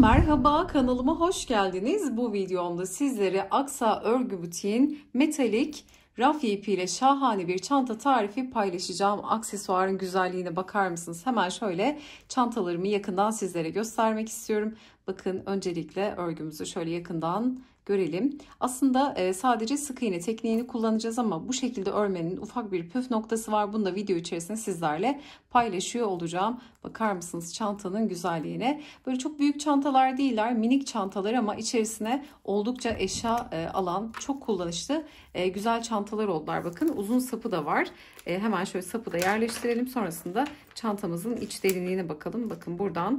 Merhaba, kanalıma hoş geldiniz. Bu videomda sizlere Aksa Örgü Butiğin metalik rafya ipiyle şahane bir çanta tarifi paylaşacağım. Aksesuarın güzelliğine bakar mısınız? Hemen şöyle çantalarımı yakından sizlere göstermek istiyorum. Bakın, öncelikle örgümüzü şöyle yakından görelim. Aslında sadece sık iğne tekniğini kullanacağız ama bu şekilde örmenin ufak bir püf noktası var. Bunu da video içerisinde sizlerle paylaşıyor olacağım. Bakar mısınız çantanın güzelliğine? Böyle çok büyük çantalar değiller, minik çantalar ama içerisine oldukça eşya alan, çok kullanışlı güzel çantalar oldular. Bakın, uzun sapı da var. Hemen şöyle sapı da yerleştirelim. Sonrasında çantamızın iç derinliğine bakalım. Bakın, buradan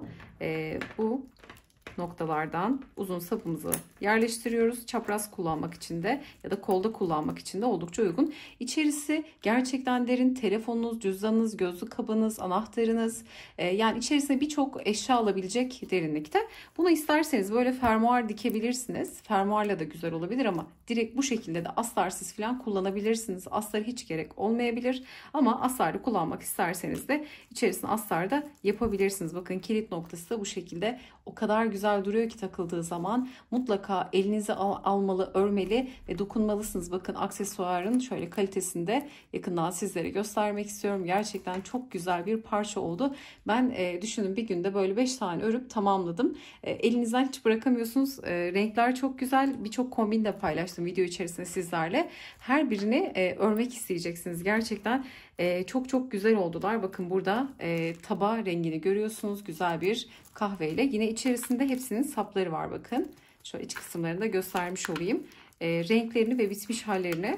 bu noktalardan uzun sapımızı yerleştiriyoruz. Çapraz kullanmak için de ya da kolda kullanmak için de oldukça uygun. İçerisi gerçekten derin. Telefonunuz, cüzdanınız, gözlük kabınız, anahtarınız, yani içerisine birçok eşya alabilecek derinlikte. Bunu isterseniz böyle fermuar dikebilirsiniz. Fermuarla da güzel olabilir ama direkt bu şekilde de astarsız falan kullanabilirsiniz. Astar hiç gerek olmayabilir ama astarlı kullanmak isterseniz de içerisine astar da yapabilirsiniz. Bakın, kilit noktası da bu şekilde o kadar güzel duruyor ki takıldığı zaman mutlaka elinize almalı, örmeli ve dokunmalısınız. Bakın, aksesuarın şöyle kalitesini de yakından sizlere göstermek istiyorum. Gerçekten çok güzel bir parça oldu. Ben düşünün, bir günde böyle 5 tane örüp tamamladım. Elinizden hiç bırakamıyorsunuz. Renkler çok güzel. Birçok kombin de paylaştım video içerisinde sizlerle. Her birini örmek isteyeceksiniz. Gerçekten çok güzel oldular. Bakın, burada taba rengini görüyorsunuz. Güzel bir kahveyle. Yine içerisinde hepsinin sapları var. Bakın, şöyle iç kısımlarını da göstermiş olayım. Renklerini ve bitmiş hallerini.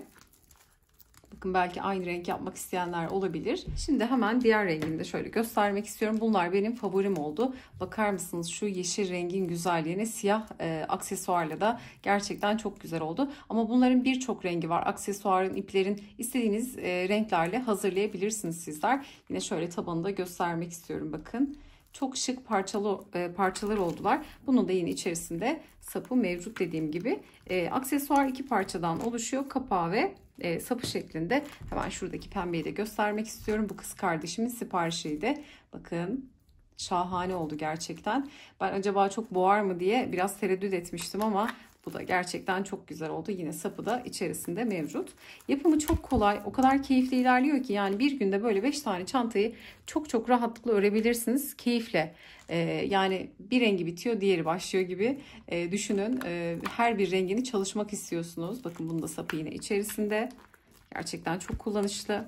Bakın, belki aynı renk yapmak isteyenler olabilir. Şimdi hemen diğer rengini de şöyle göstermek istiyorum. Bunlar benim favorim oldu. Bakar mısınız şu yeşil rengin güzelliğine? Siyah aksesuarla da gerçekten çok güzel oldu. Ama bunların birçok rengi var. Aksesuarın, iplerin istediğiniz renklerle hazırlayabilirsiniz sizler. Yine şöyle tabanını da göstermek istiyorum. Bakın, çok şık parçalar oldular. Bunun da yine içerisinde sapı mevcut dediğim gibi. Aksesuar iki parçadan oluşuyor. Kapağı ve sapı şeklinde. Hemen şuradaki pembeyi de göstermek istiyorum. Bu kız kardeşimin siparişiydi. Bakın, şahane oldu gerçekten. Ben acaba çok boğar mı diye biraz tereddüt etmiştim ama bu da gerçekten çok güzel oldu. Yine sapı da içerisinde mevcut. Yapımı çok kolay. O kadar keyifli ilerliyor ki yani bir günde böyle 5 tane çantayı çok rahatlıkla örebilirsiniz. Keyifle. Yani bir rengi bitiyor, diğeri başlıyor gibi düşünün. Her bir rengini çalışmak istiyorsunuz. Bakın, bunun da sapı yine içerisinde. Gerçekten çok kullanışlı.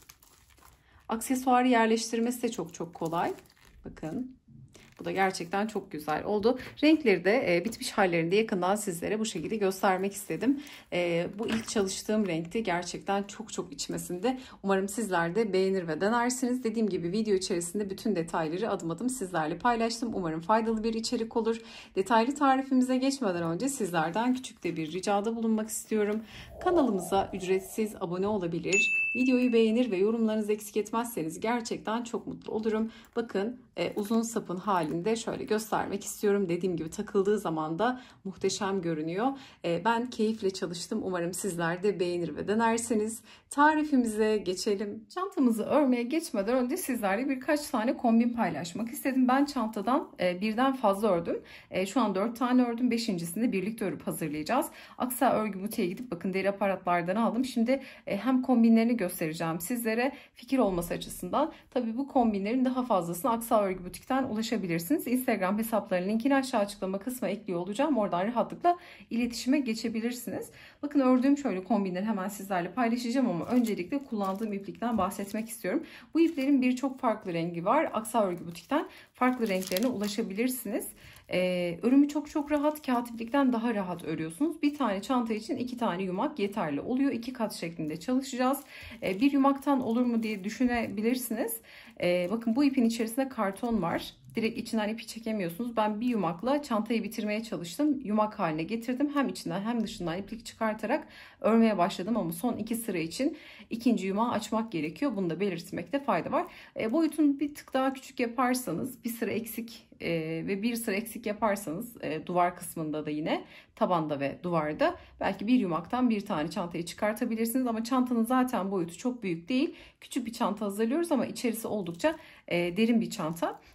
Aksesuarı yerleştirmesi de çok kolay. Bakın. Bu da gerçekten çok güzel oldu. Renkleri de bitmiş hallerini de yakından sizlere bu şekilde göstermek istedim. Bu ilk çalıştığım renkti. Gerçekten çok içmesinde. Umarım sizler de beğenir ve denersiniz. Dediğim gibi video içerisinde bütün detayları adım adım sizlerle paylaştım. Umarım faydalı bir içerik olur. Detaylı tarifimize geçmeden önce sizlerden küçük de bir ricada bulunmak istiyorum. Kanalımıza ücretsiz abone olabilir, videoyu beğenir ve yorumlarınızı eksik etmezseniz gerçekten çok mutlu olurum. Bakın, uzun sapın halinde şöyle göstermek istiyorum. Dediğim gibi takıldığı zaman da muhteşem görünüyor. Ben keyifle çalıştım. Umarım sizler de beğenir ve denersiniz. Tarifimize geçelim. Çantamızı örmeye geçmeden önce sizlerle birkaç tane kombin paylaşmak istedim. Ben çantadan birden fazla ördüm. Şu an 4 tane ördüm. 5.'sini birlikte örüp hazırlayacağız. Aksa Örgü Butiğe gidip bakın deri aparatlardan aldım. Şimdi hem kombinlerini göstereceğim sizlere, fikir olması açısından. Tabii bu kombinlerin daha fazlasını Aksa Örgü Butik'ten ulaşabilirsiniz. Instagram hesaplarının linkini aşağı açıklama kısmına ekliyor olacağım. Oradan rahatlıkla iletişime geçebilirsiniz. Bakın, ördüğüm şöyle kombinleri hemen sizlerle paylaşacağım ama öncelikle kullandığım iplikten bahsetmek istiyorum. Bu iplerin birçok farklı rengi var. Aksa Örgü Butik'ten farklı renklerine ulaşabilirsiniz. Örümü çok rahat, kağıt iplikten daha rahat örüyorsunuz. Bir tane çanta için 2 tane yumak yeterli oluyor. 2 kat şeklinde çalışacağız. Bir yumaktan olur mu diye düşünebilirsiniz. Bakın, bu ipin içerisinde karton var. Direkt içinden ipi çekemiyorsunuz. Ben bir yumakla çantayı bitirmeye çalıştım. Yumak haline getirdim. Hem içinden hem dışından iplik çıkartarak örmeye başladım ama son 2 sıra için ikinci yumağı açmak gerekiyor. Bunu da belirtmekte fayda var. Boyutunu bir tık daha küçük yaparsanız, bir sıra eksik ve bir sıra eksik yaparsanız duvar kısmında da yine tabanda ve duvarda belki bir yumaktan bir tane çantayı çıkartabilirsiniz ama çantanın zaten boyutu çok büyük değil. Küçük bir çanta hazırlıyoruz ama içerisi oldukça derin bir çanta.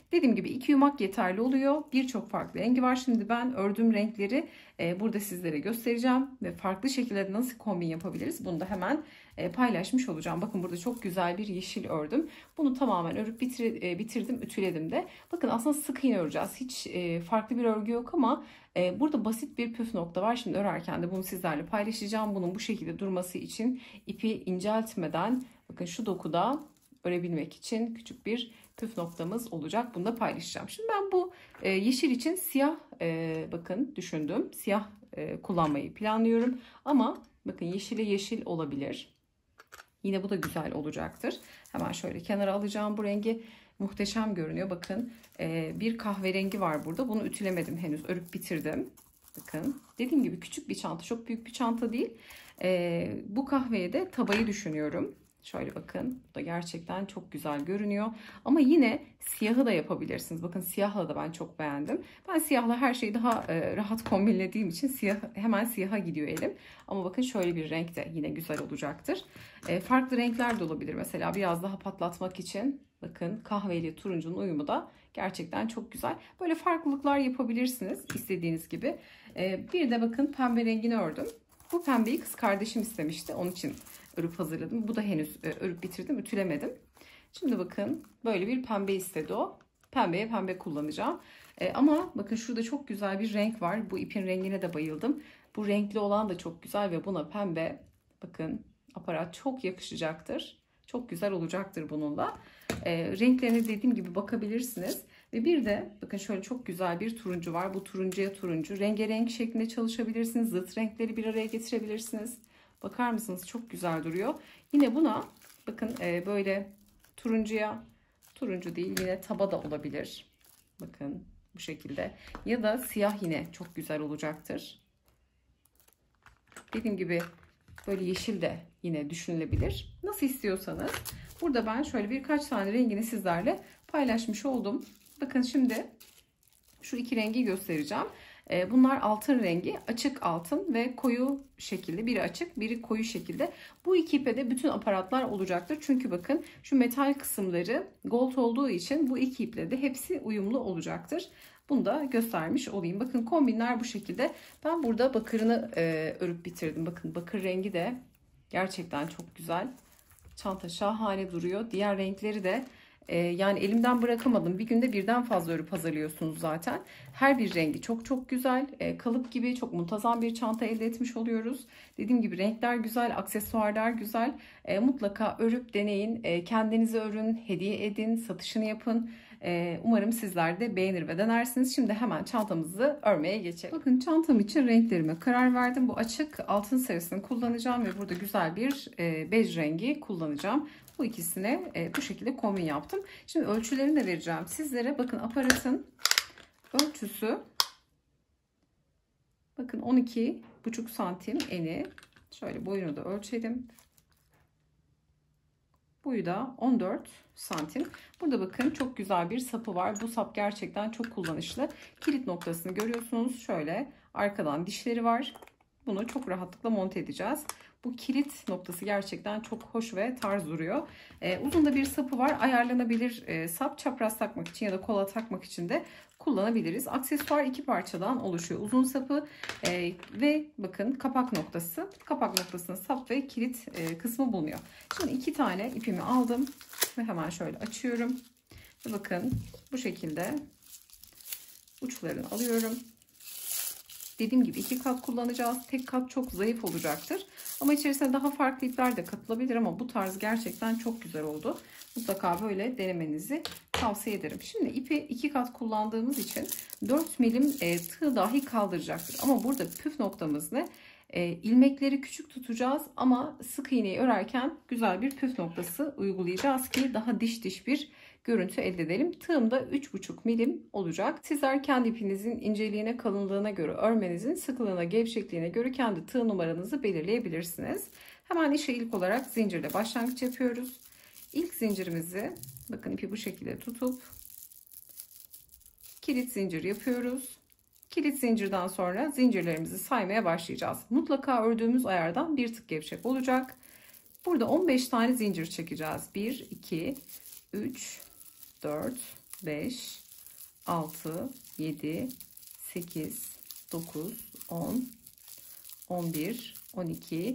Dediğim gibi 2 yumak yeterli oluyor. Birçok farklı rengi var. Şimdi ben ördüğüm renkleri burada sizlere göstereceğim ve farklı şekillerde nasıl kombin yapabiliriz bunu da hemen paylaşmış olacağım. Bakın burada çok güzel bir yeşil ördüm. Bunu tamamen örüp bitirdim, ütüledim de. Bakın aslında sık iğne öreceğiz. Hiç farklı bir örgü yok ama burada basit bir püf nokta var. Şimdi örerken de bunu sizlerle paylaşacağım. Bunun bu şekilde durması için ipi inceltmeden bakın şu dokuda örebilmek için küçük bir püf noktamız olacak. Bunu da paylaşacağım. Şimdi ben bu yeşil için siyah bakın düşündüm. Siyah kullanmayı planlıyorum. Ama bakın yeşile yeşil olabilir. Yine bu da güzel olacaktır. Hemen şöyle kenara alacağım bu rengi. Muhteşem görünüyor. Bakın bir kahverengi var burada. Bunu ütülemedim henüz. Örüp bitirdim. Bakın dediğim gibi küçük bir çanta. Çok büyük bir çanta değil. Bu kahveye de tabayı düşünüyorum. Şöyle bakın. Bu da gerçekten çok güzel görünüyor. Ama yine siyahı da yapabilirsiniz. Bakın siyahla da ben çok beğendim. Ben siyahla her şeyi daha rahat kombinlediğim için hemen siyaha gidiyor elim. Ama bakın şöyle bir renk de yine güzel olacaktır. Farklı renkler de olabilir. Mesela biraz daha patlatmak için bakın kahveyle turuncunun uyumu da gerçekten çok güzel. Böyle farklılıklar yapabilirsiniz istediğiniz gibi. Bir de bakın pembe rengini ördüm. Bu pembeyi kız kardeşim istemişti. Onun için örüp hazırladım. Bu da henüz örüp bitirdim. Ütülemedim. Şimdi bakın böyle bir pembe istedi o. Pembeye pembe kullanacağım. Ama bakın şurada çok güzel bir renk var. Bu ipin rengine de bayıldım. Bu renkli olan da çok güzel ve buna pembe bakın aparat çok yakışacaktır. Çok güzel olacaktır bununla. Renklerine dediğim gibi bakabilirsiniz. Ve bir de bakın şöyle çok güzel bir turuncu var. Bu turuncuya turuncu. Rengarenk şeklinde çalışabilirsiniz. Zıt renkleri bir araya getirebilirsiniz. Bakar mısınız? Çok güzel duruyor. Yine buna bakın böyle turuncuya turuncu değil yine taba da olabilir. Bakın bu şekilde. Ya da siyah yine çok güzel olacaktır. Dediğim gibi böyle yeşil de yine düşünülebilir. Nasıl istiyorsanız. Burada ben şöyle birkaç tane rengini sizlerle paylaşmış oldum. Bakın şimdi şu iki rengi göstereceğim. Bunlar altın rengi, açık altın ve koyu şekilde. Biri açık, biri koyu şekilde. Bu iki ipe de bütün aparatlar olacaktır. Çünkü bakın şu metal kısımları gold olduğu için bu iki iple de hepsi uyumlu olacaktır. Bunu da göstermiş olayım. Bakın kombinler bu şekilde. Ben burada bakırını örüp bitirdim. Bakın bakır rengi de gerçekten çok güzel. Çanta şahane duruyor. Diğer renkleri de yani elimden bırakamadım. Bir günde birden fazla örüp hazırlıyorsunuz zaten. Her bir rengi çok çok güzel. Kalıp gibi çok muntazam bir çanta elde etmiş oluyoruz. Dediğim gibi renkler güzel, aksesuarlar güzel. Mutlaka örüp deneyin. Kendinize örün, hediye edin, satışını yapın. Umarım sizler de beğenir ve denersiniz. Şimdi hemen çantamızı örmeye geçelim. Bakın çantam için renklerime karar verdim. Bu açık altın sarısını kullanacağım ve burada güzel bir bej rengi kullanacağım. Bu ikisine bu şekilde kombin yaptım. Şimdi ölçülerini de vereceğim sizlere. Bakın aparatın ölçüsü bakın 12,5 santim eni. Şöyle boyunu da ölçelim. Boyu da 14 santim. Burada bakın çok güzel bir sapı var. Bu sap gerçekten çok kullanışlı. Kilit noktasını görüyorsunuz. Şöyle arkadan dişleri var. Bunu çok rahatlıkla monte edeceğiz. Bu kilit noktası gerçekten çok hoş ve tarz duruyor. Uzun da bir sapı var. Ayarlanabilir sap, çapraz takmak için ya da kola takmak için de kullanabiliriz. Aksesuar iki parçadan oluşuyor. Uzun sapı ve bakın kapak noktası. Kapak noktasının sap ve kilit kısmı bulunuyor. Şimdi iki tane ipimi aldım ve hemen şöyle açıyorum. Ve bakın bu şekilde uçlarını alıyorum. Dediğim gibi iki kat kullanacağız. Tek kat çok zayıf olacaktır. Ama içerisine daha farklı ipler de katılabilir ama bu tarz gerçekten çok güzel oldu. Mutlaka böyle denemenizi tavsiye ederim. Şimdi ipi iki kat kullandığımız için 4 milim tığ dahi kaldıracaktır. Ama burada püf noktamız ne? İlmekleri küçük tutacağız ama sık iğneyi örerken güzel bir püf noktası uygulayacağız ki daha diş bir görüntü elde edelim. Tığım da 3,5 milim olacak. Sizler kendi ipinizin inceliğine, kalınlığına göre, örmenizin sıklığına, gevşekliğine göre kendi tığ numaranızı belirleyebilirsiniz. Hemen işe ilk olarak zincirle başlangıç yapıyoruz. İlk zincirimizi bakın ipi bu şekilde tutup kilit zincir yapıyoruz. Kilit zincirden sonra zincirlerimizi saymaya başlayacağız. Mutlaka ördüğümüz ayardan bir tık gevşek olacak. Burada 15 tane zincir çekeceğiz. 1, 2, 3, 4, 5, 6, 7, 8, 9, 10, 11, 12,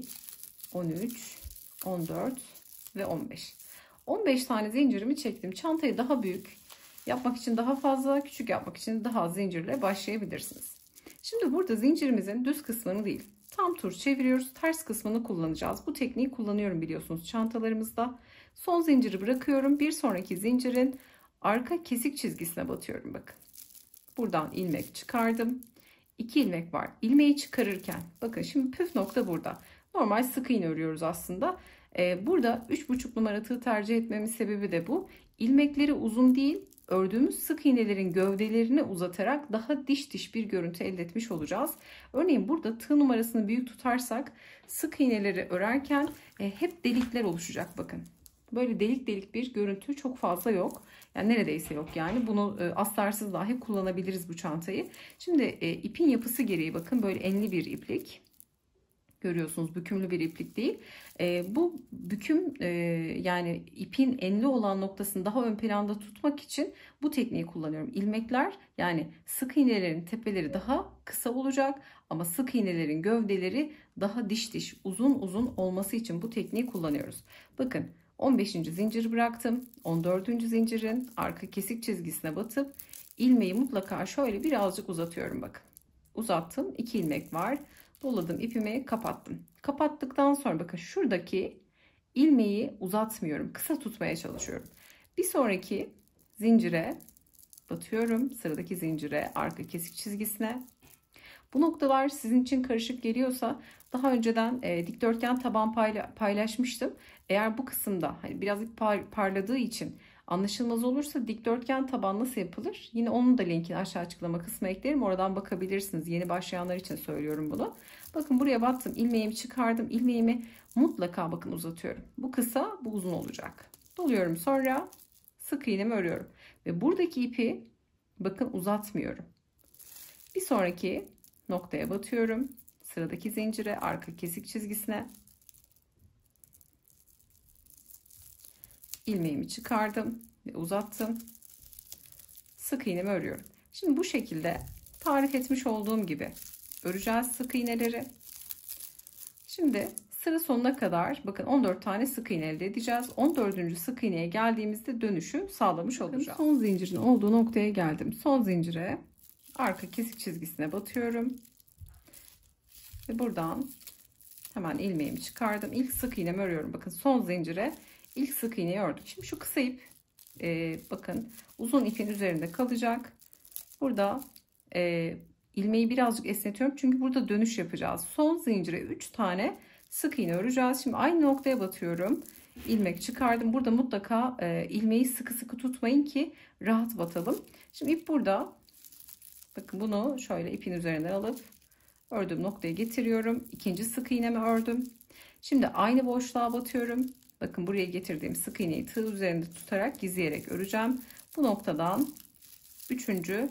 13, 14 ve 15. 15 tane zincirimi çektim. Çantayı daha büyük yapmak için daha fazla, küçük yapmak için daha az zincirle başlayabilirsiniz. Şimdi burada zincirimizin düz kısmını değil, tam tur çeviriyoruz. Ters kısmını kullanacağız. Bu tekniği kullanıyorum biliyorsunuz çantalarımızda. Son zinciri bırakıyorum. Bir sonraki zincirin arka kesik çizgisine batıyorum. Bakın. Buradan ilmek çıkardım. 2 ilmek var. İlmeği çıkarırken bakın şimdi püf nokta burada. Normal sık iğne örüyoruz aslında. Burada 3,5 numara tığ tercih etmemin sebebi de bu. İlmekleri uzun değil, ördüğümüz sık iğnelerin gövdelerini uzatarak daha diş bir görüntü elde etmiş olacağız. Örneğin burada tığ numarasını büyük tutarsak sık iğneleri örerken hep delikler oluşacak bakın. Böyle delik delik bir görüntü çok fazla yok. Yani neredeyse yok yani. Bunu astarsız dahi kullanabiliriz bu çantayı. Şimdi ipin yapısı gereği bakın böyle enli bir iplik. Görüyorsunuz bükümlü bir iplik değil. Bu büküm yani ipin enli olan noktasını daha ön planda tutmak için bu tekniği kullanıyorum. İlmekler yani sık iğnelerin tepeleri daha kısa olacak ama sık iğnelerin gövdeleri daha diş uzun olması için bu tekniği kullanıyoruz. Bakın 15. zinciri bıraktım. 14. zincirin arka kesik çizgisine batıp ilmeği mutlaka şöyle birazcık uzatıyorum bakın. Uzattım. 2 ilmek var. Doladım ipimi, kapattım. Kapattıktan sonra bakın şuradaki ilmeği uzatmıyorum. Kısa tutmaya çalışıyorum. Bir sonraki zincire batıyorum. Sıradaki zincire, arka kesik çizgisine. Bu noktalar sizin için karışık geliyorsa daha önceden dikdörtgen taban paylaşmıştım. Eğer bu kısımda hani birazcık parladığı için anlaşılmaz olursa dikdörtgen taban nasıl yapılır? Yine onun da linkini aşağı açıklama kısmına eklerim. Oradan bakabilirsiniz. Yeni başlayanlar için söylüyorum bunu. Bakın buraya battım. İlmeğimi çıkardım. İlmeğimi mutlaka bakın uzatıyorum. Bu kısa, bu uzun olacak. Doluyorum sonra sık iğnemi örüyorum. Ve buradaki ipi bakın uzatmıyorum. Bir sonraki noktaya batıyorum. Sıradaki zincire, arka kesik çizgisine. İlmeğimi çıkardım ve uzattım. Sık iğnemi örüyorum. Şimdi bu şekilde tarif etmiş olduğum gibi öreceğiz sık iğneleri. Şimdi sıra sonuna kadar bakın 14 tane sık iğne elde edeceğiz. 14. sık iğneye geldiğimizde dönüşü sağlamış olacağız. Son zincirin olduğu noktaya geldim. Son zincire arka kesik çizgisine batıyorum. Ve buradan hemen ilmeğimi çıkardım. İlk sık iğnemi örüyorum. Bakın son zincire ilk sık iğneyi ördüm. Şimdi şu kısa ip bakın uzun ipin üzerinde kalacak. Burada ilmeği birazcık esnetiyorum. Çünkü burada dönüş yapacağız. Son zincire 3 tane sık iğne öreceğiz. Şimdi aynı noktaya batıyorum. İlmek çıkardım. Burada mutlaka ilmeği sıkı tutmayın ki rahat batalım. Şimdi ip burada. Bakın bunu şöyle ipin üzerinden alıp ördüğüm noktaya getiriyorum. İkinci sık iğnemi ördüm. Şimdi aynı boşluğa batıyorum. Bakın buraya getirdiğim sık iğneyi tığ üzerinde tutarak gizleyerek öreceğim. Bu noktadan 3.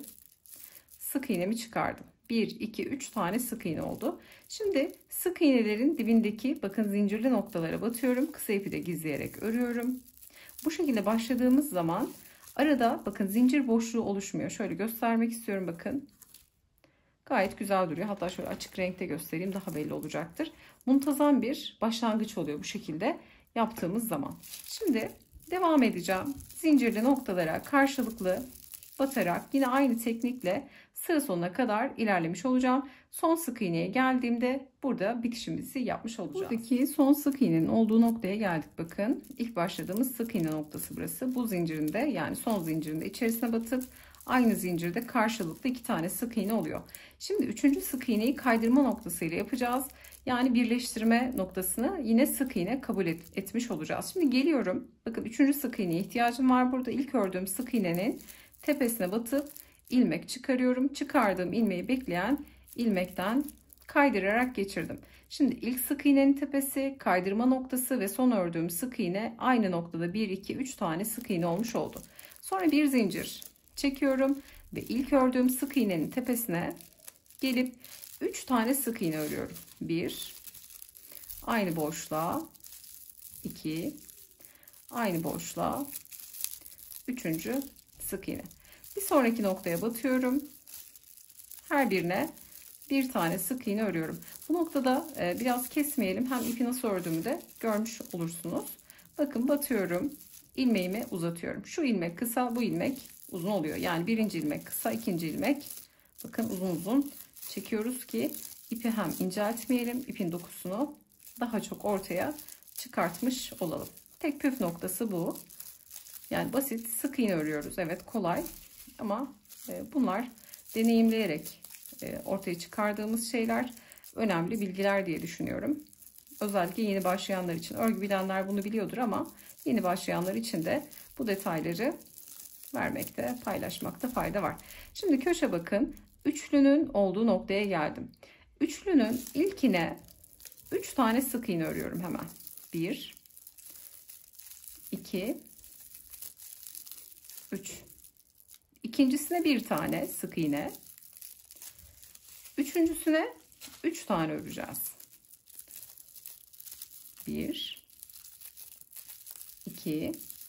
sık iğnemi çıkardım. 1, 2, 3 tane sık iğne oldu. Şimdi sık iğnelerin dibindeki bakın zincirli noktalara batıyorum. Kısa ipi de gizleyerek örüyorum. Bu şekilde başladığımız zaman arada bakın zincir boşluğu oluşmuyor. Şöyle göstermek istiyorum bakın. Gayet güzel duruyor. Hatta şöyle açık renkte göstereyim daha belli olacaktır. Muntazam bir başlangıç oluyor bu şekilde yaptığımız zaman. Şimdi devam edeceğim. Zincirli noktalara karşılıklı batarak yine aynı teknikle sıra sonuna kadar ilerlemiş olacağım. Son sık iğneye geldiğimde burada bitişimizi yapmış olacağız. Buradaki son sık iğnenin olduğu noktaya geldik bakın. İlk başladığımız sık iğne noktası burası. Bu zincirinde yani son zincirinde içerisine batıp aynı zincirde karşılıklı 2 tane sık iğne oluyor. Şimdi 3. sık iğneyi kaydırma noktasıyla yapacağız. Yani birleştirme noktasını yine sık iğne kabul etmiş olacağız. Şimdi geliyorum. Bakın 3. sık iğneye ihtiyacım var. Burada ilk ördüğüm sık iğnenin tepesine batıp ilmek çıkarıyorum. Çıkardığım ilmeği bekleyen ilmekten kaydırarak geçirdim. Şimdi ilk sık iğnenin tepesi, kaydırma noktası ve son ördüğüm sık iğne aynı noktada 1, 2, 3 tane sık iğne olmuş oldu. Sonra bir zincir çekiyorum ve ilk ördüğüm sık iğnenin tepesine gelip 3 tane sık iğne örüyorum. 1, aynı boşluğa, 2, aynı boşluğa, 3. sık iğne. Bir sonraki noktaya batıyorum. Her birine bir tane sık iğne örüyorum. Bu noktada biraz kesmeyelim. Hem ipi nasıl ördüğümü de görmüş olursunuz. Bakın batıyorum. İlmeğimi uzatıyorum. Şu ilmek kısa, bu ilmek uzun oluyor. Yani birinci ilmek kısa, ikinci ilmek bakın uzun uzun çekiyoruz ki ipi hem inceltmeyelim, ipin dokusunu daha çok ortaya çıkartmış olalım. Tek püf noktası bu. Yani basit sık iğne örüyoruz. Evet, kolay ama bunlar deneyimleyerek ortaya çıkardığımız şeyler, önemli bilgiler diye düşünüyorum. Özellikle yeni başlayanlar için. Örgü bilenler bunu biliyordur ama yeni başlayanlar için de bu detayları vermekte, paylaşmakta fayda var. Şimdi köşe bakın. Üçlünün olduğu noktaya geldim. Üçlünün ilkine 3 tane sık iğne örüyorum hemen. 1 2 3. İkincisine bir tane sık iğne. Üçüncüsüne 3 tane öreceğiz. 1 2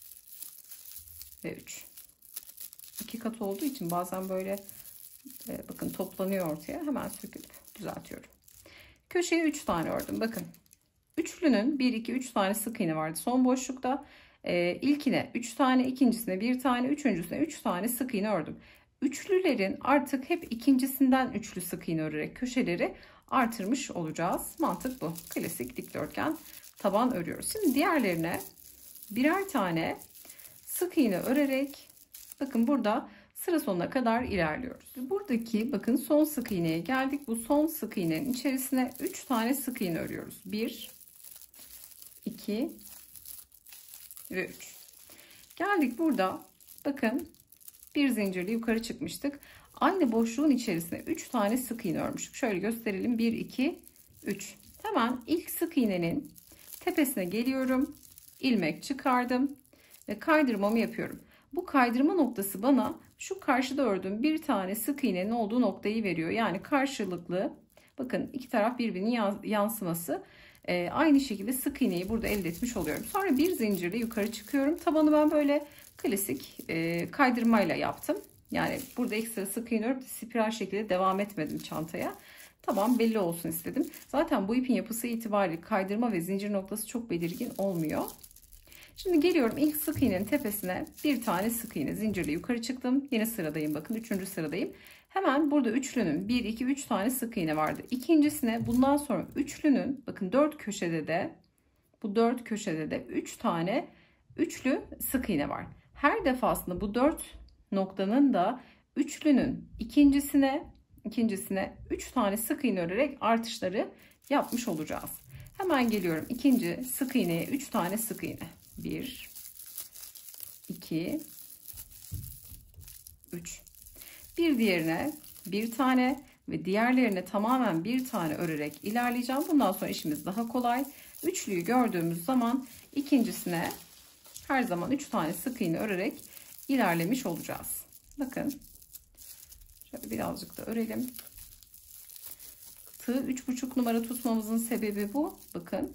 ve 3. 2 kat olduğu için bazen böyle bakın toplanıyor ortaya. Hemen söküp düzeltiyorum. Köşeye 3 tane ördüm. Bakın. Üçlünün 1 2 3 tane sık iğne vardı son boşlukta. İlkine 3 tane, ikincisine 1 tane, üçüncüsüne 3 tane sık iğne ördüm. Üçlülerin artık hep ikincisinden üçlü sık iğne örerek köşeleri artırmış olacağız. Mantık bu. Klasik dikdörtgen taban örüyoruz. Şimdi diğerlerine birer tane sık iğne örerek bakın burada sıra sonuna kadar ilerliyoruz. Buradaki bakın son sık iğneye geldik. Bu son sık iğnenin içerisine 3 tane sık iğne örüyoruz. 1 2 ve 3. Geldik burada. Bakın bir zincirle yukarı çıkmıştık. Aynı boşluğun içerisine 3 tane sık iğne örmüştük. Şöyle gösterelim. 1 2 3. Hemen ilk sık iğnenin tepesine geliyorum. İlmek çıkardım ve kaydırmamı yapıyorum. Bu kaydırma noktası bana şu karşıda ördüğüm bir tane sık iğnenin olduğu noktayı veriyor. Yani karşılıklı bakın iki taraf birbirinin yansıması. Aynı şekilde sık iğneyi burada elde etmiş oluyorum. Sonra bir zincirle yukarı çıkıyorum. Tabanı ben böyle klasik kaydırmayla yaptım. Yani burada ekstra sık iğne örüp spiral şekilde devam etmedim çantaya. Taban belli olsun istedim. Zaten bu ipin yapısı itibariyle kaydırma ve zincir noktası çok belirgin olmuyor. Şimdi geliyorum ilk sık iğnenin tepesine bir tane sık iğne zincirle yukarı çıktım. Yine sıradayım, bakın 3. sıradayım. Hemen burada üçlünün 1 2 3 tane sık iğne vardı. İkincisine bundan sonra üçlünün bakın 4 köşede de bu 4 köşede de 3 tane üçlü sık iğne var. Her defasında bu 4 noktanın da üçlünün ikincisine 3 tane sık iğne örerek artışları yapmış olacağız. Hemen geliyorum ikinci sık iğneye 3 tane sık iğne. 1 2 3. Bir diğerine bir tane ve diğerlerine tamamen bir tane örerek ilerleyeceğim. Bundan sonra işimiz daha kolay. Üçlüyü gördüğümüz zaman ikincisine her zaman 3 tane sık iğne örerek ilerlemiş olacağız. Bakın şöyle birazcık da örelim. Tığ 3,5 numara tutmamızın sebebi bu. Bakın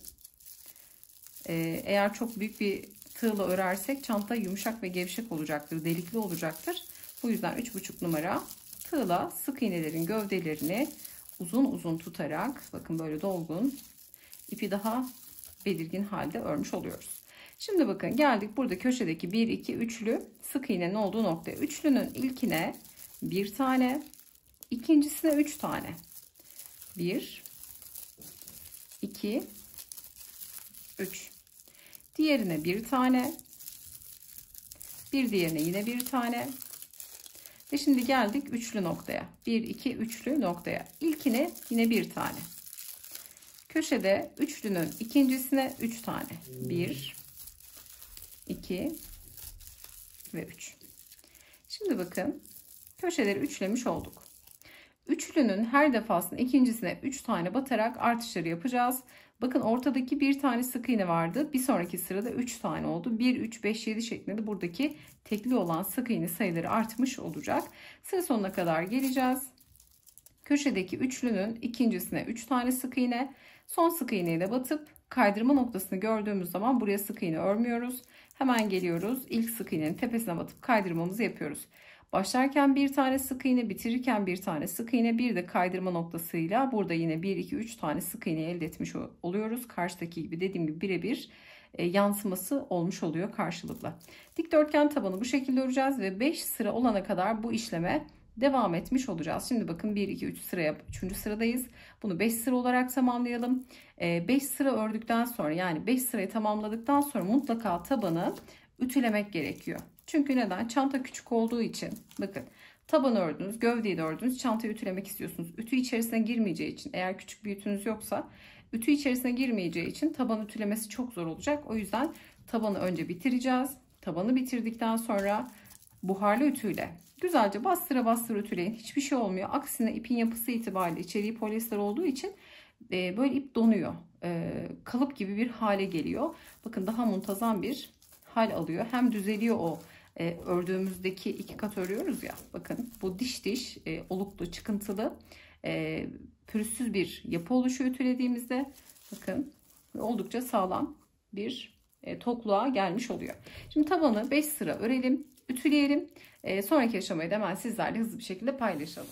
eğer çok büyük bir tığla örersek çanta yumuşak ve gevşek olacaktır, delikli olacaktır. Bu yüzden 3,5 numara tığla sık iğnelerin gövdelerini uzun uzun tutarak bakın böyle dolgun ipi daha belirgin halde örmüş oluyoruz. Şimdi bakın geldik burada köşedeki 1 2 üçlü sık iğnenin olduğu noktaya. Üçlünün ilkine bir tane, ikincisine 3 tane. 1 2 3. Diğerine bir tane, bir diğerine yine bir tane ve şimdi geldik üçlü noktaya. 1 2 üçlü noktaya. İlkine yine bir tane. Köşede üçlünün ikincisine 3 tane. 1 2 ve 3. Şimdi bakın köşeleri üçlemiş olduk. Üçlünün her defasında ikincisine 3 tane batarak artışları yapacağız. Bakın ortadaki bir tane sık iğne vardı. Bir sonraki sırada 3 tane oldu. 1, 3, 5, 7 şeklinde buradaki tekli olan sık iğne sayıları artmış olacak. Sıra sonuna kadar geleceğiz. Köşedeki üçlünün ikincisine 3 tane sık iğne. Son sık iğneyi de batıp kaydırma noktasını gördüğümüz zaman buraya sık iğne örmüyoruz. Hemen geliyoruz. İlk sık iğnenin tepesine batıp kaydırmamızı yapıyoruz. Başlarken bir tane sık iğne, bitirirken bir tane sık iğne, bir de kaydırma noktasıyla burada yine 1 2 3 tane sık iğne elde etmiş oluyoruz. Karşıdaki gibi, dediğim gibi birebir yansıması olmuş oluyor karşılıklı. Dikdörtgen tabanı bu şekilde öreceğiz ve 5 sıra olana kadar bu işleme devam etmiş olacağız. Şimdi bakın 1 2 3 sıraya, 3. sıradayız. Bunu 5 sıra olarak tamamlayalım. 5 sıra ördükten sonra, yani 5 sırayı tamamladıktan sonra mutlaka tabanı ütülemek gerekiyor. Çünkü neden? Çanta küçük olduğu için. Bakın, tabanı ördünüz, gövdeyi de ördünüz, çantayı ütülemek istiyorsunuz. Ütü içerisine girmeyeceği için, eğer küçük bir ütünüz yoksa, ütü içerisine girmeyeceği için taban ütülemesi çok zor olacak. O yüzden tabanı önce bitireceğiz. Tabanı bitirdikten sonra buharlı ütüyle güzelce bastıra bastıra ütüleyin. Hiçbir şey olmuyor. Aksine ipin yapısı itibariyle, içeriği polyester olduğu için böyle ip donuyor. Kalıp gibi bir hale geliyor. Bakın, daha muntazam bir hal alıyor. Hem düzeliyor o ördüğümüzdeki, 2 kat örüyoruz ya. Bakın, bu diş diş oluklu, çıkıntılı, pürüzsüz bir yapı oluşuyor ütülediğimizde. Bakın, oldukça sağlam bir tokluğa gelmiş oluyor. Şimdi tabanı 5 sıra örelim, ütüleyelim. Sonraki aşamayı da hemen sizlerle hızlı bir şekilde paylaşalım.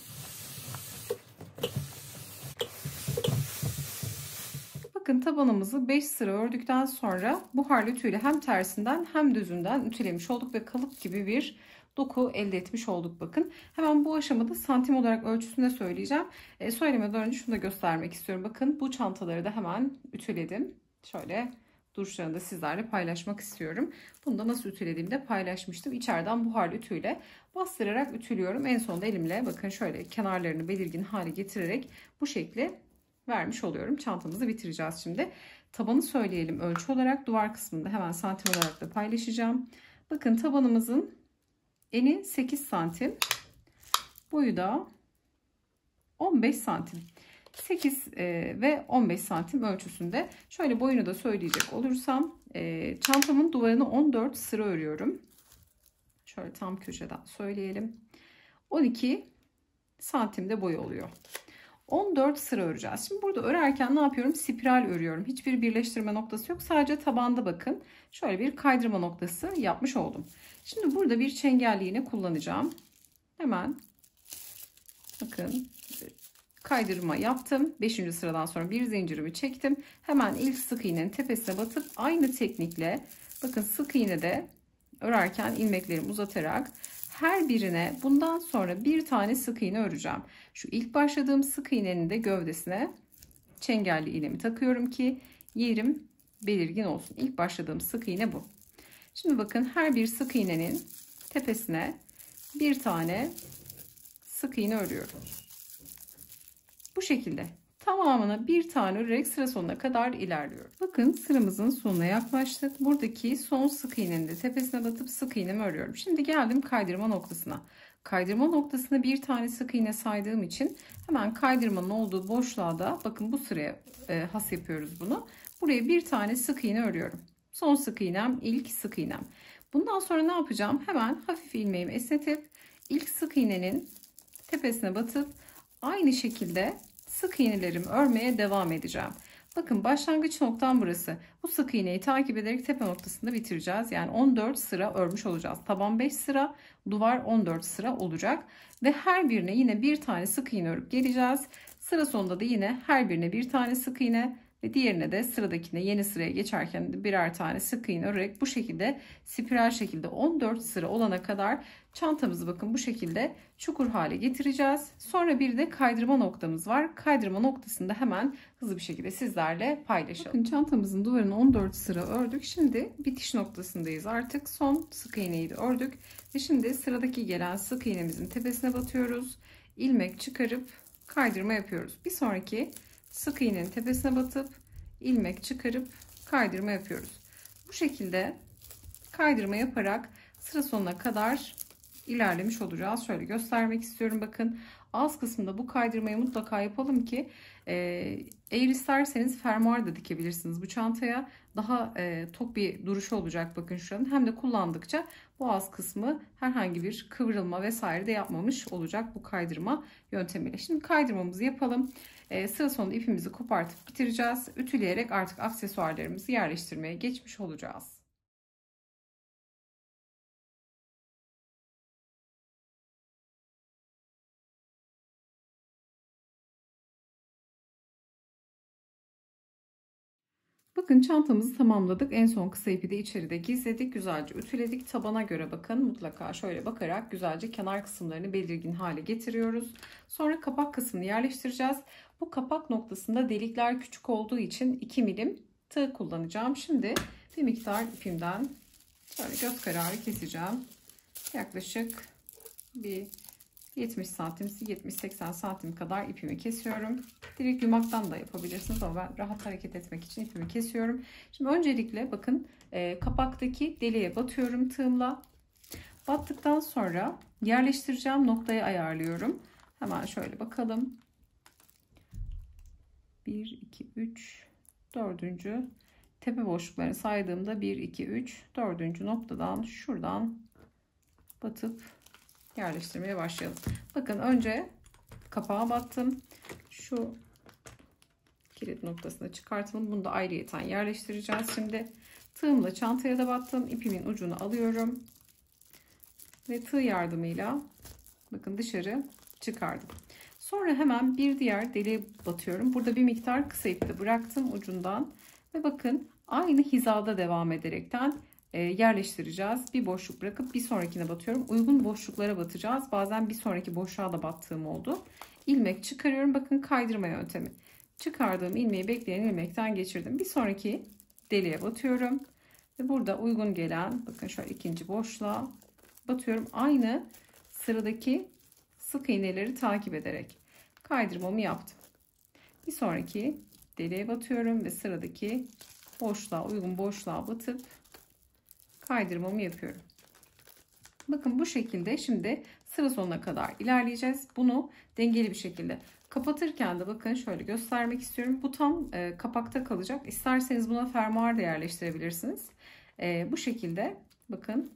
Bakın, tabanımızı 5 sıra ördükten sonra buharlı ütüyle hem tersinden hem düzünden ütülemiş olduk ve kalıp gibi bir doku elde etmiş olduk. Bakın, hemen bu aşamada santim olarak ölçüsünü de söyleyeceğim. Söylemeden önce şunu da göstermek istiyorum. Bakın, bu çantaları da hemen ütüledim. Şöyle duruşlarını da sizlerle paylaşmak istiyorum. Bunu da nasıl ütülediğimi de paylaşmıştım. İçeriden buharlı ütüyle bastırarak ütülüyorum. En sonunda elimle, bakın, şöyle kenarlarını belirgin hale getirerek bu şekli vermiş oluyorum. Çantamızı bitireceğiz şimdi. Tabanı söyleyelim ölçü olarak. Duvar kısmında hemen santim olarak da paylaşacağım. Bakın, tabanımızın eni 8 santim. Boyu da 15 santim. 8 ve 15 santim ölçüsünde. Şöyle boyunu da söyleyecek olursam, çantamın duvarını 14 sıra örüyorum. Şöyle tam köşeden söyleyelim. 12 santimde boyu oluyor. 14 sıra öreceğiz. Şimdi burada örerken ne yapıyorum? Spiral örüyorum. Hiçbir birleştirme noktası yok. Sadece tabanda bakın, şöyle bir kaydırma noktası yapmış oldum. Şimdi burada bir çengelli iğne kullanacağım. Hemen bakın, kaydırma yaptım. 5. sıradan sonra bir zincirimi çektim. Hemen ilk sık iğnenin tepesine batıp aynı teknikle, bakın, sık iğnede örerken ilmeklerimi uzatarak her birine bundan sonra bir tane sık iğne öreceğim. Şu ilk başladığım sık iğnenin de gövdesine çengelli iğnemi takıyorum ki yerim belirgin olsun. İlk başladığım sık iğne bu. Şimdi bakın, her bir sık iğnenin tepesine bir tane sık iğne örüyorum. Bu şekilde tamamına bir tane örerek sıra sonuna kadar ilerliyorum. Bakın, sıramızın sonuna yaklaştık. Buradaki son sık iğnenin de tepesine batıp sık iğnemi örüyorum. Şimdi geldim kaydırma noktasına. Kaydırma noktasına bir tane sık iğne saydığım için hemen kaydırmanın olduğu boşluğa da, bakın, bu sıraya has yapıyoruz bunu. Buraya bir tane sık iğne örüyorum. Son sık iğnem, ilk sık iğnem. Bundan sonra ne yapacağım? Hemen hafif ilmeğimi esnetip ilk sık iğnenin tepesine batıp aynı şekilde sık iğnelerimi örmeye devam edeceğim. Bakın, başlangıç noktam burası. Bu sık iğneyi takip ederek tepe noktasında bitireceğiz. Yani 14 sıra örmüş olacağız. Taban 5 sıra, duvar 14 sıra olacak. Ve her birine yine bir tane sık iğne örüp geleceğiz. Sıra sonunda da yine her birine bir tane sık iğne ve diğerine de, sıradakine, yeni sıraya geçerken de birer tane sık iğne örerek bu şekilde spiral şekilde 14 sıra olana kadar çantamızı, bakın, bu şekilde çukur hale getireceğiz. Sonra bir de kaydırma noktamız var. Kaydırma noktasını da hemen hızlı bir şekilde sizlerle paylaşalım. Bakın, çantamızın duvarını 14 sıra ördük. Şimdi bitiş noktasındayız artık. Son sık iğneyi de ördük. Ve şimdi sıradaki gelen sık iğnemizin tepesine batıyoruz. İlmek çıkarıp kaydırma yapıyoruz. Bir sonraki sık iğnenin tepesine batıp ilmek çıkarıp kaydırma yapıyoruz. Bu şekilde kaydırma yaparak sıra sonuna kadar ilerlemiş olacağız. Şöyle göstermek istiyorum. Bakın, alt kısmında bu kaydırmayı mutlaka yapalım ki eğer isterseniz fermuar da dikebilirsiniz bu çantaya. Daha tok bir duruşu olacak, bakın şuranın. Hem de kullandıkça bu alt kısmı herhangi bir kıvrılma vesaire de yapmamış olacak bu kaydırma yöntemiyle. Şimdi kaydırmamızı yapalım. Sıra sonunda ipimizi kopartıp bitireceğiz. Ütüleyerek artık aksesuarlarımızı yerleştirmeye geçmiş olacağız. Bakın çantamızı tamamladık. En son kısa ipi de içeride gizledik. Güzelce ütüledik. Tabana göre bakın. Mutlaka şöyle bakarak güzelce kenar kısımlarını belirgin hale getiriyoruz. Sonra kapak kısmını yerleştireceğiz. Bu kapak noktasında delikler küçük olduğu için 2 milim tığ kullanacağım. Şimdi bir miktar ipimden şöyle göz kararı keseceğim. Yaklaşık bir 70 santim, 70-80 santim kadar ipimi kesiyorum. Direkt yumaktan da yapabilirsiniz ama ben rahat hareket etmek için ipimi kesiyorum. Şimdi öncelikle bakın kapaktaki deliğe batıyorum tığımla. Battıktan sonra yerleştireceğim noktayı ayarlıyorum. Hemen şöyle bakalım. 1, 2, 3, 4. tepe boşluklarını saydığımda 1, 2, 3, 4. noktadan şuradan batıp yerleştirmeye başlayalım. Bakın önce kapağa battım. Şu kilit noktasını çıkartalım. Bunu da ayrıyeten yerleştireceğiz. Şimdi tığımla çantaya da battım. İpimin ucunu alıyorum. Ve tığ yardımıyla bakın dışarı çıkardım. Sonra hemen bir diğer deliğe batıyorum. Burada bir miktar kısa ip de bıraktım ucundan. Ve bakın aynı hizada devam ederekten yerleştireceğiz. Bir boşluk bırakıp bir sonrakine batıyorum. Uygun boşluklara batacağız. Bazen bir sonraki boşluğa da battığım oldu. İlmek çıkarıyorum. Bakın kaydırma yöntemi. Çıkardığım ilmeği bekleyen ilmekten geçirdim. Bir sonraki deliğe batıyorum. Ve burada uygun gelen bakın şöyle ikinci boşluğa batıyorum. Aynı sıradaki sık iğneleri takip ederek kaydırmamı yaptım. Bir sonraki deliğe batıyorum ve sıradaki boşluğa uygun boşluğa batıp kaydırmamı yapıyorum. Bakın bu şekilde şimdi sıra sonuna kadar ilerleyeceğiz. Bunu dengeli bir şekilde kapatırken de bakın şöyle göstermek istiyorum. Bu tam kapakta kalacak. İsterseniz buna fermuar da yerleştirebilirsiniz. Bu şekilde bakın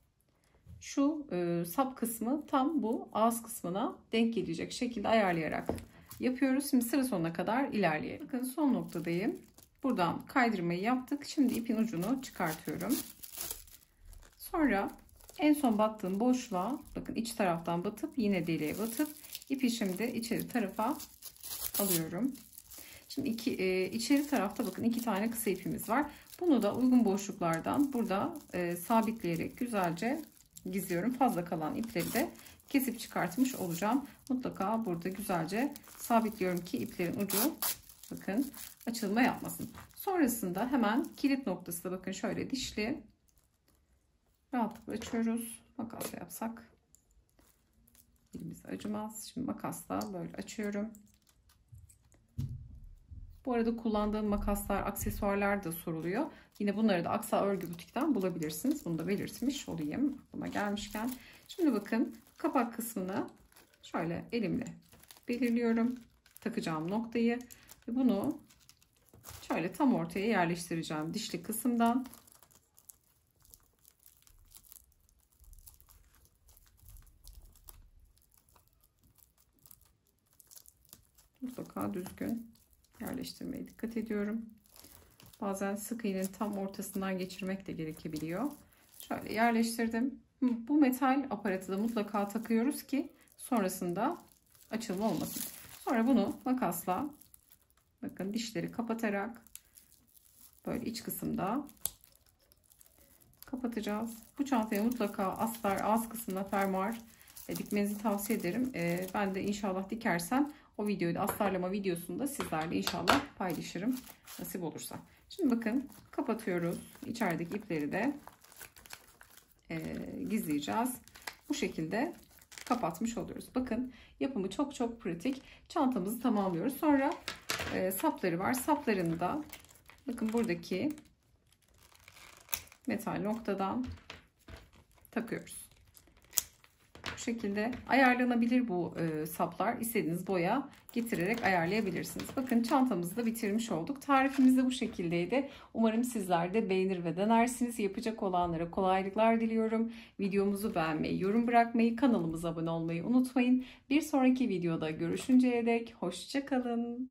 şu sap kısmı tam bu ağız kısmına denk gelecek şekilde ayarlayarak yapıyoruz. Şimdi sıra sonuna kadar ilerleyelim. Bakın son noktadayım. Buradan kaydırmayı yaptık. Şimdi ipin ucunu çıkartıyorum. Sonra en son battığım boşluğa bakın iç taraftan batıp yine deliğe batıp ipi şimdi içeri tarafa alıyorum. Şimdi içeri tarafta bakın 2 tane kısa ipimiz var. Bunu da uygun boşluklardan burada sabitleyerek güzelce gizliyorum. Fazla kalan ipleri de kesip çıkartmış olacağım. Mutlaka burada güzelce sabitliyorum ki iplerin ucu bakın açılma yapmasın. Sonrasında hemen kilit noktası da bakın şöyle dişli. Rahatlıkla açıyoruz. Makasla yapsak elimiz acımaz. Şimdi makasla böyle açıyorum. Bu arada kullandığım makaslar, aksesuarlar da soruluyor. Yine bunları da Aksa Örgü Butik'ten bulabilirsiniz. Bunu da belirtmiş olayım aklıma gelmişken. Şimdi bakın kapak kısmını şöyle elimle belirliyorum. Takacağım noktayı ve bunu şöyle tam ortaya yerleştireceğim dişli kısımdan. Mutlaka düzgün yerleştirmeye dikkat ediyorum. Bazen sık iğnenin tam ortasından geçirmek de gerekebiliyor. Şöyle yerleştirdim. Bu metal aparatı da mutlaka takıyoruz ki sonrasında açılma olmasın. Sonra bunu makasla bakın dişleri kapatarak böyle iç kısımda kapatacağız. Bu çantaya mutlaka astar ağız kısmına fermuar dikmenizi tavsiye ederim. Ben de inşallah dikersem o videoyu da astarlama videosunu da sizlerle inşallah paylaşırım nasip olursa. Şimdi bakın kapatıyoruz. İçerideki ipleri de gizleyeceğiz. Bu şekilde kapatmış oluyoruz. Bakın yapımı çok çok pratik. Çantamızı tamamlıyoruz. Sonra sapları var. Saplarını da bakın buradaki metal noktadan takıyoruz. Bu şekilde ayarlanabilir bu saplar. İstediğiniz boya getirerek ayarlayabilirsiniz. Bakın çantamızı da bitirmiş olduk. Tarifimiz de bu şekildeydi. Umarım sizler de beğenir ve denersiniz. Yapacak olanlara kolaylıklar diliyorum. Videomuzu beğenmeyi, yorum bırakmayı, kanalımıza abone olmayı unutmayın. Bir sonraki videoda görüşünceye dek hoşça kalın.